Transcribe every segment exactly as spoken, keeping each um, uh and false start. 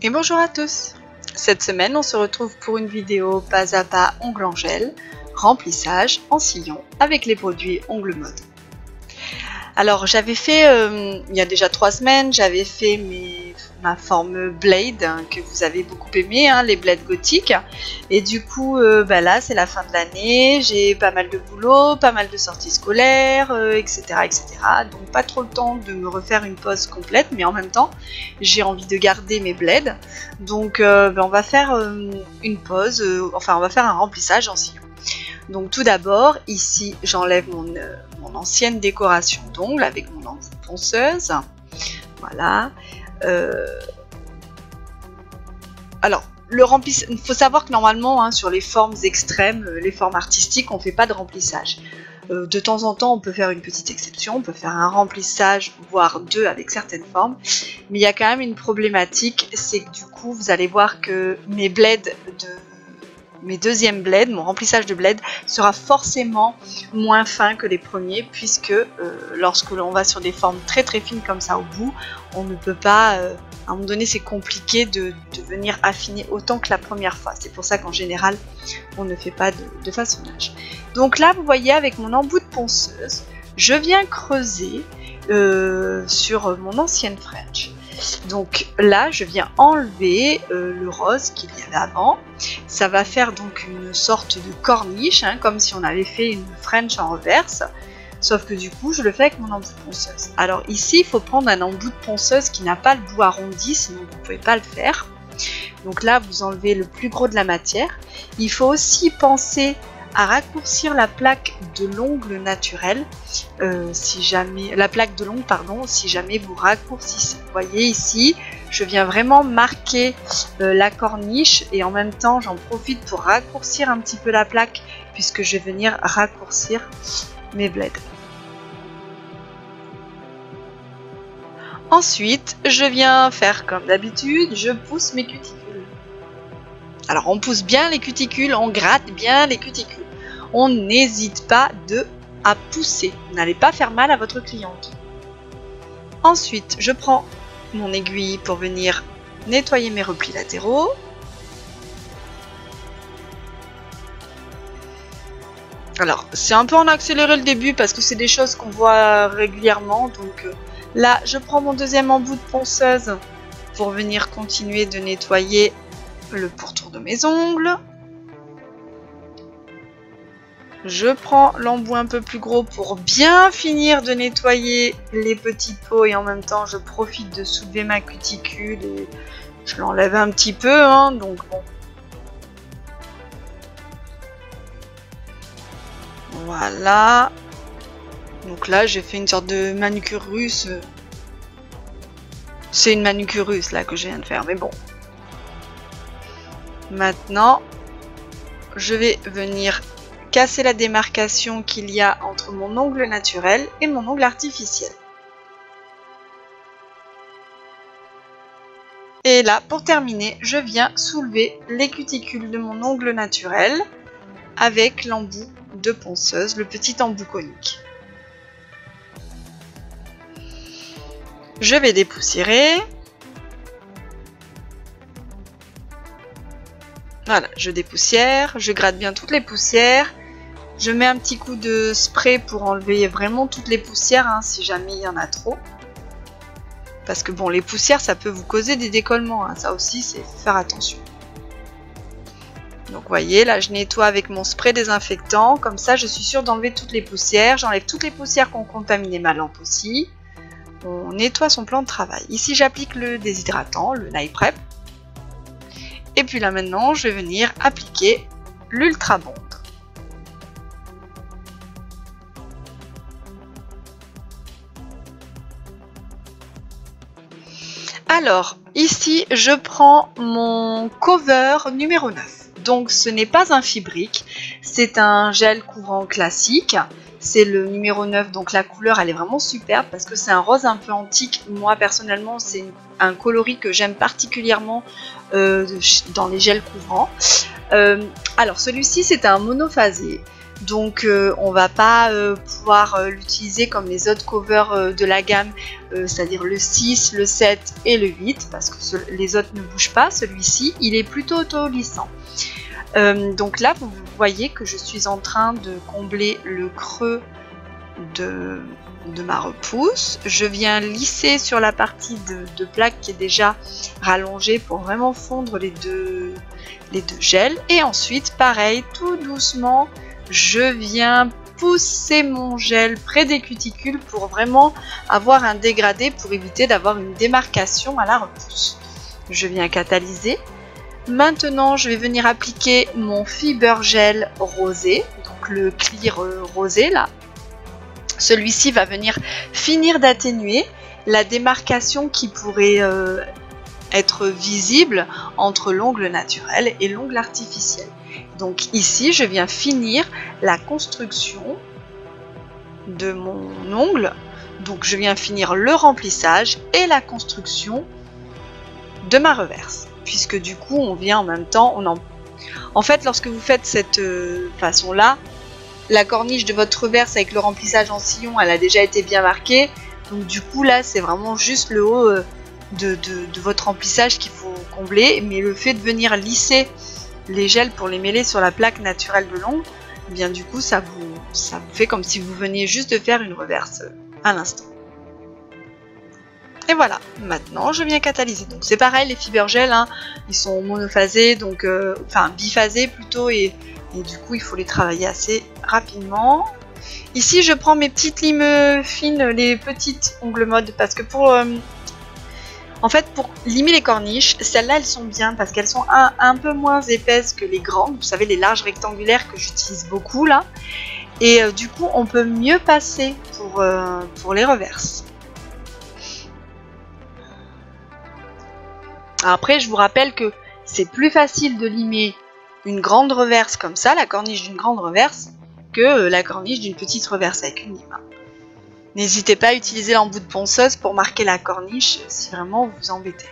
Et bonjour à tous. Cette semaine, on se retrouve pour une vidéo pas à pas ongles en gel, remplissage en sillon avec les produits Ongles Mode. Alors j'avais fait, euh, il y a déjà trois semaines, j'avais fait mes, ma forme Blade, hein, que vous avez beaucoup aimé, hein, les Blades gothiques. Et du coup, euh, bah là c'est la fin de l'année, j'ai pas mal de boulot, pas mal de sorties scolaires, euh, et cetera, et cetera. Donc pas trop le temps de me refaire une pause complète, mais en même temps, j'ai envie de garder mes Blades. Donc euh, bah, on va faire euh, une pause, euh, enfin on va faire un remplissage en sillon. Donc tout d'abord, ici, j'enlève mon, euh, mon ancienne décoration d'ongles avec mon embout ponceuse. Voilà. Euh... Alors, le remplissage, il faut savoir que normalement, hein, sur les formes extrêmes, les formes artistiques, on ne fait pas de remplissage. Euh, de temps en temps, on peut faire une petite exception, on peut faire un remplissage, voire deux avec certaines formes. Mais il y a quand même une problématique, c'est que du coup, vous allez voir que mes blades de... mes deuxièmes blades, mon remplissage de blade sera forcément moins fin que les premiers, puisque euh, lorsque l'on va sur des formes très très fines comme ça au bout, on ne peut pas, euh, à un moment donné c'est compliqué de, de venir affiner autant que la première fois. C'est pour ça qu'en général on ne fait pas de, de façonnage. Donc là vous voyez, avec mon embout de ponceuse, je viens creuser euh, sur mon ancienne French. Donc là je viens enlever euh, le rose qu'il y avait avant. Ça va faire donc une sorte de corniche, hein, comme si on avait fait une French en reverse, sauf que du coup je le fais avec mon embout de ponceuse. Alors ici il faut prendre un embout de ponceuse qui n'a pas le bout arrondi, sinon vous ne pouvez pas le faire. Donc là vous enlevez le plus gros de la matière. Il faut aussi penser à raccourcir la plaque de l'ongle naturel, euh, si jamais la plaque de l'ongle pardon, si jamais vous raccourcissez. Vous voyez ici, je viens vraiment marquer euh, la corniche et en même temps j'en profite pour raccourcir un petit peu la plaque, puisque je vais venir raccourcir mes blades. Ensuite, je viens faire comme d'habitude, je pousse mes cuticules. Alors on pousse bien les cuticules, on gratte bien les cuticules. On n'hésite pas de à pousser. Vous n'allez pas faire mal à votre cliente. Ensuite, je prends mon aiguille pour venir nettoyer mes replis latéraux. Alors, c'est un peu en accéléré le début parce que c'est des choses qu'on voit régulièrement. Donc euh, là, je prends mon deuxième embout de ponceuse pour venir continuer de nettoyer le pourtour de mes ongles. Je prends l'embout un peu plus gros pour bien finir de nettoyer les petites peaux et en même temps je profite de soulever ma cuticule et je l'enlève un petit peu, hein, donc bon. Voilà. Donc là j'ai fait une sorte de manucure russe. C'est une manucure russe là que je viens de faire, mais bon. Maintenant, je vais venir casser la démarcation qu'il y a entre mon ongle naturel et mon ongle artificiel. Et là, pour terminer, je viens soulever les cuticules de mon ongle naturel avec l'embout de ponceuse, le petit embout conique. Je vais dépoussiérer. Voilà, je dépoussière, je gratte bien toutes les poussières. Je mets un petit coup de spray pour enlever vraiment toutes les poussières, hein, si jamais il y en a trop. Parce que bon, les poussières, ça peut vous causer des décollements, hein, ça aussi, c'est faire attention. Donc vous voyez, là je nettoie avec mon spray désinfectant, comme ça je suis sûre d'enlever toutes les poussières. J'enlève toutes les poussières qui ont contaminé ma lampe aussi. On nettoie son plan de travail. Ici j'applique le déshydratant, le Night Prep. Et puis là maintenant, je vais venir appliquer l'Ultra Bond. Alors, ici, je prends mon cover numéro neuf. Donc, ce n'est pas un fibrique, c'est un gel couvrant classique. C'est le numéro neuf, donc la couleur, elle est vraiment superbe parce que c'est un rose un peu antique. Moi, personnellement, c'est un coloris que j'aime particulièrement euh, dans les gels couvrants. Euh, alors, celui-ci, c'est un monophasé. donc euh, on va pas euh, pouvoir euh, l'utiliser comme les autres covers euh, de la gamme, euh, c'est-à-dire le six, le sept et le huit, parce que ce, les autres ne bougent pas. Celui-ci, il est plutôt auto-lissant. Euh, donc là, vous voyez que je suis en train de combler le creux de, de ma repousse. Je viens lisser sur la partie de, de plaque qui est déjà rallongée pour vraiment fondre les deux, les deux gels. Et ensuite, pareil, tout doucement, je viens pousser mon gel près des cuticules pour vraiment avoir un dégradé, pour éviter d'avoir une démarcation à la repousse. Je viens catalyser. Maintenant, je vais venir appliquer mon fiber gel rosé, donc le clear rosé là. Celui-ci va venir finir d'atténuer la démarcation qui pourrait euh, être visible entre l'ongle naturel et l'ongle artificiel. Donc ici, je viens finir la construction de mon ongle. Donc je viens finir le remplissage et la construction de ma reverse. Puisque du coup on vient en même temps, on en... en fait lorsque vous faites cette euh, façon là, la corniche de votre reverse avec le remplissage en sillon, elle a déjà été bien marquée, donc du coup là c'est vraiment juste le haut euh, de, de, de votre remplissage qu'il faut combler, mais le fait de venir lisser les gels pour les mêler sur la plaque naturelle de l'ongle, eh bien du coup ça vous, ça vous fait comme si vous veniez juste de faire une reverse à l'instant. Et voilà, maintenant je viens catalyser. Donc c'est pareil, les fiber gels, hein, ils sont monophasés, donc euh, enfin biphasés plutôt, et, et du coup il faut les travailler assez rapidement. Ici je prends mes petites limes fines, les petites ongles mode, parce que pour euh, en fait pour limer les corniches, celles-là elles sont bien parce qu'elles sont un, un peu moins épaisses que les grandes, vous savez les larges rectangulaires que j'utilise beaucoup là, et euh, du coup on peut mieux passer pour, euh, pour les reverses. Après, je vous rappelle que c'est plus facile de limer une grande reverse comme ça, la corniche d'une grande reverse, que la corniche d'une petite reverse avec une lime. N'hésitez pas à utiliser l'embout de ponceuse pour marquer la corniche si vraiment vous vous embêtez.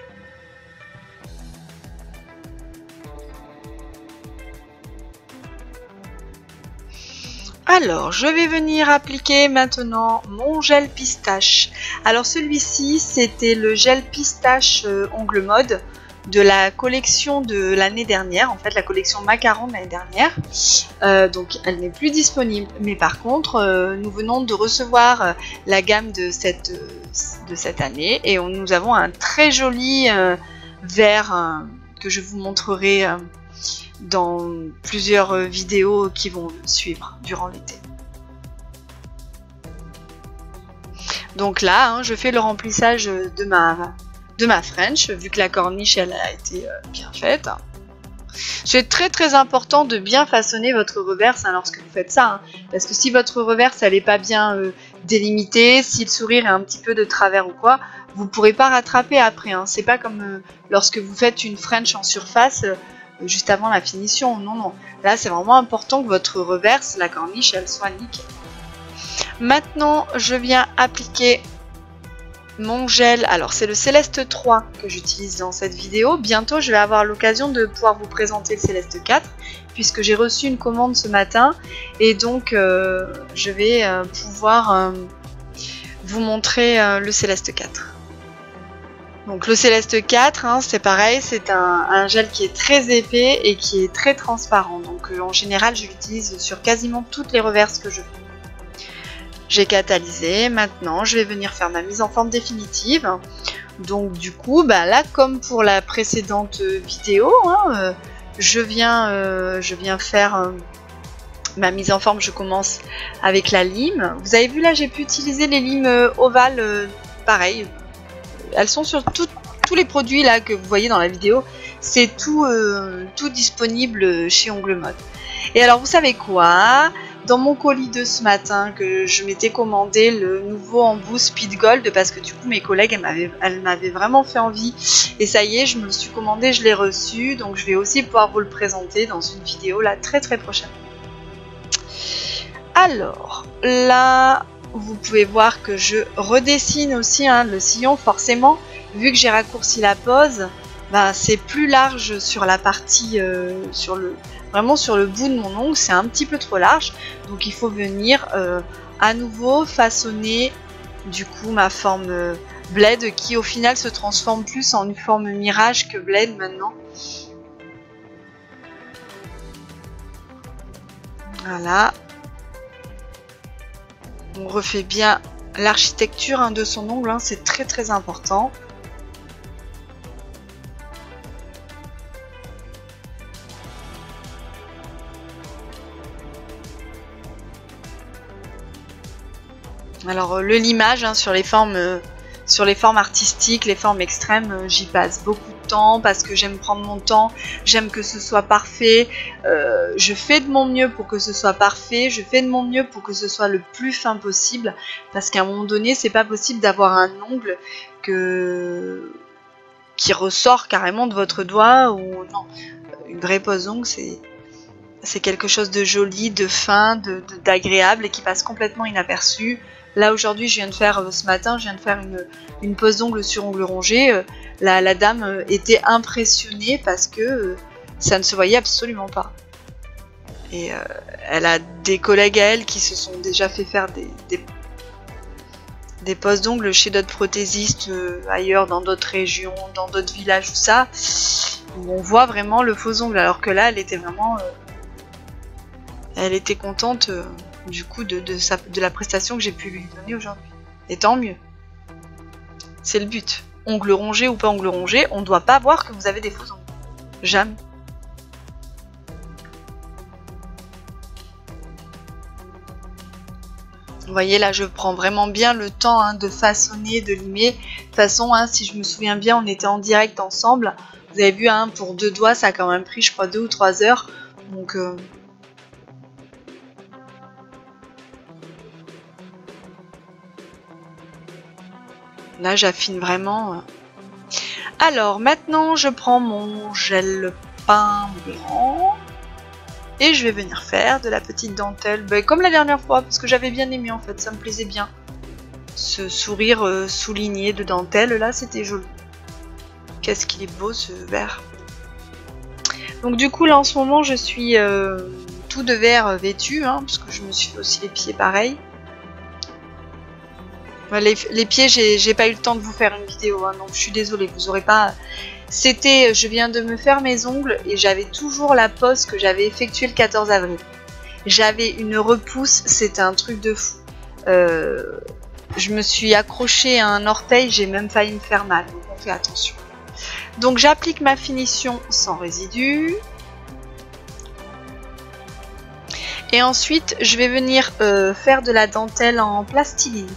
Alors, je vais venir appliquer maintenant mon gel pistache. Alors celui-ci, c'était le gel pistache euh, ongle mode de la collection de l'année dernière, en fait la collection macaron de l'année dernière. Euh, donc elle n'est plus disponible, mais par contre, euh, nous venons de recevoir euh, la gamme de cette, euh, de cette année, et on, nous avons un très joli euh, vert euh, que je vous montrerai euh, dans plusieurs vidéos qui vont suivre durant l'été. Donc là, hein, je fais le remplissage de ma, de ma French, vu que la corniche elle a été euh, bien faite. C'est très très important de bien façonner votre reverse hein, lorsque vous faites ça, hein, parce que si votre reverse elle n'est pas bien euh, délimitée, si le sourire est un petit peu de travers ou quoi, vous ne pourrez pas rattraper après. Hein. C'est pas comme euh, lorsque vous faites une French en surface, euh, juste avant la finition, non non, là c'est vraiment important que votre reverse, la corniche, elle soit nickel. Maintenant je viens appliquer mon gel, alors c'est le Céleste trois que j'utilise dans cette vidéo. Bientôt je vais avoir l'occasion de pouvoir vous présenter le Céleste quatre puisque j'ai reçu une commande ce matin, et donc euh, je vais euh, pouvoir euh, vous montrer euh, le Céleste quatre. Donc le Céleste quatre, hein, c'est pareil, c'est un, un gel qui est très épais et qui est très transparent. Donc euh, en général, je l'utilise sur quasiment toutes les reverses que je fais. J'ai catalysé, maintenant je vais venir faire ma mise en forme définitive. Donc du coup, bah, là comme pour la précédente vidéo, hein, euh, je, viens, euh, je viens faire euh, ma mise en forme, je commence avec la lime. Vous avez vu là, j'ai pu utiliser les limes euh, ovales, euh, pareil. Elles sont sur tout, tous les produits là que vous voyez dans la vidéo, c'est tout, euh, tout disponible chez Ongle Mode. Et alors vous savez quoi? Dans mon colis de ce matin, que je m'étais commandé le nouveau embout Speed Gold, parce que du coup mes collègues elles m'avaient vraiment fait envie, et ça y est, je me le suis commandé, je l'ai reçu, donc je vais aussi pouvoir vous le présenter dans une vidéo là très très prochaine. Alors là, vous pouvez voir que je redessine aussi hein, le sillon, forcément, vu que j'ai raccourci la pose, bah, c'est plus large sur la partie, euh, sur le, vraiment sur le bout de mon ongle, c'est un petit peu trop large. Donc il faut venir euh, à nouveau façonner du coup ma forme euh, blade qui au final se transforme plus en une forme mirage que blade maintenant. Voilà. On refait bien l'architecture hein, de son ongle, hein, c'est très très important. Alors euh, le limage hein, sur les formes euh, sur les formes artistiques, les formes extrêmes, euh, j'y passe beaucoup de temps parce que j'aime prendre mon temps, j'aime que ce soit parfait, euh, je fais de mon mieux pour que ce soit parfait, je fais de mon mieux pour que ce soit le plus fin possible, parce qu'à un moment donné c'est pas possible d'avoir un ongle que... qui ressort carrément de votre doigt, ou non, une vraie pose ongle c'est c'est quelque chose de joli, de fin, de, de, d'agréable et qui passe complètement inaperçu. Là aujourd'hui je viens de faire, euh, ce matin je viens de faire une, une pose d'ongle sur ongle rongé, euh, la, la dame euh, était impressionnée parce que euh, ça ne se voyait absolument pas. Et euh, elle a des collègues à elle qui se sont déjà fait faire des, des, des poses d'ongles chez d'autres prothésistes euh, ailleurs, dans d'autres régions, dans d'autres villages ou ça, où on voit vraiment le faux ongle, alors que là elle était vraiment... Euh, elle était contente... Euh, du coup de, de, sa, de la prestation que j'ai pu lui donner aujourd'hui. Et tant mieux. C'est le but. Ongle rongé ou pas ongle rongé, on ne doit pas voir que vous avez des faux ongles. Jamais. Vous voyez là, je prends vraiment bien le temps hein, de façonner, de limer. De toute façon, hein, si je me souviens bien, on était en direct ensemble. Vous avez vu, hein, pour deux doigts, ça a quand même pris, je crois, deux ou trois heures. Donc... Euh, là, j'affine vraiment. Alors, maintenant, je prends mon gel peint blanc. Et je vais venir faire de la petite dentelle. Ben, comme la dernière fois, parce que j'avais bien aimé, en fait. Ça me plaisait bien. Ce sourire euh, souligné de dentelle, là, c'était joli. Qu'est-ce qu'il est beau, ce vert. Donc, du coup, là, en ce moment, je suis euh, tout de vert vêtu. Hein, parce que je me suis fait aussi les pieds pareil. Les, les pieds, j'ai pas eu le temps de vous faire une vidéo, hein, donc je suis désolée, vous aurez pas... C'était, je viens de me faire mes ongles et j'avais toujours la pose que j'avais effectuée le quatorze avril. J'avais une repousse, c'était un truc de fou. Euh, je me suis accrochée à un orteil, j'ai même failli me faire mal, donc on fait attention. Donc j'applique ma finition sans résidus. Et ensuite, je vais venir euh, faire de la dentelle en plastiline.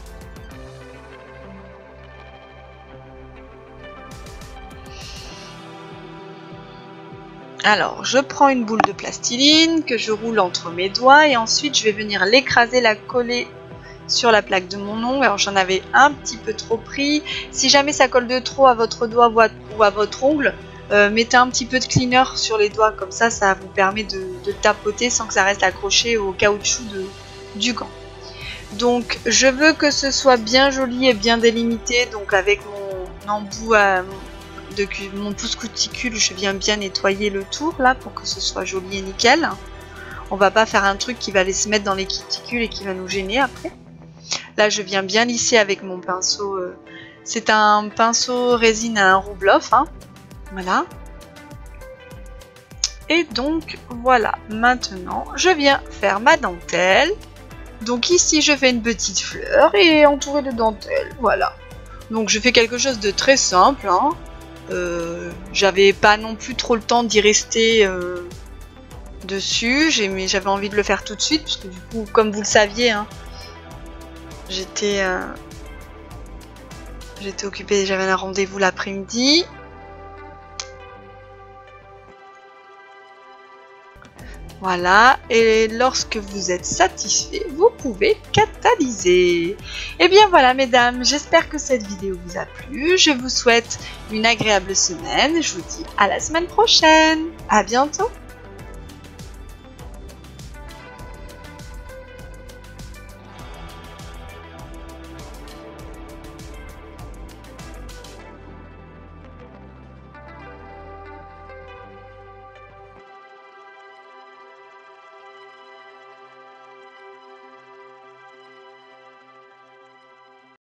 Alors, je prends une boule de plastiline que je roule entre mes doigts et ensuite je vais venir l'écraser, la coller sur la plaque de mon ongle. Alors, j'en avais un petit peu trop pris. Si jamais ça colle de trop à votre doigt ou à votre ongle, euh, mettez un petit peu de cleaner sur les doigts. Comme ça, ça vous permet de, de tapoter sans que ça reste accroché au caoutchouc de, du gant. Donc, je veux que ce soit bien joli et bien délimité. Donc, avec mon embout à... de mon pouce cuticule, je viens bien nettoyer le tour là pour que ce soit joli et nickel. On va pas faire un truc qui va aller se mettre dans les cuticules et qui va nous gêner après. Là je viens bien lisser avec mon pinceau. Euh, c'est un pinceau résine à un roubloff. Hein. Voilà. Et donc voilà. Maintenant je viens faire ma dentelle. Donc ici je fais une petite fleur et entourée de dentelle. Voilà. Donc je fais quelque chose de très simple. Hein. Euh, j'avais pas non plus trop le temps d'y rester euh, dessus, j'avais envie de le faire tout de suite parce que du coup, comme vous le saviez, hein, j'étais euh, j'étais occupée, j'avais un rendez-vous l'après-midi. Voilà, et lorsque vous êtes satisfait, vous pouvez catalyser. Et bien voilà mesdames, j'espère que cette vidéo vous a plu. Je vous souhaite une agréable semaine. Je vous dis à la semaine prochaine. À bientôt.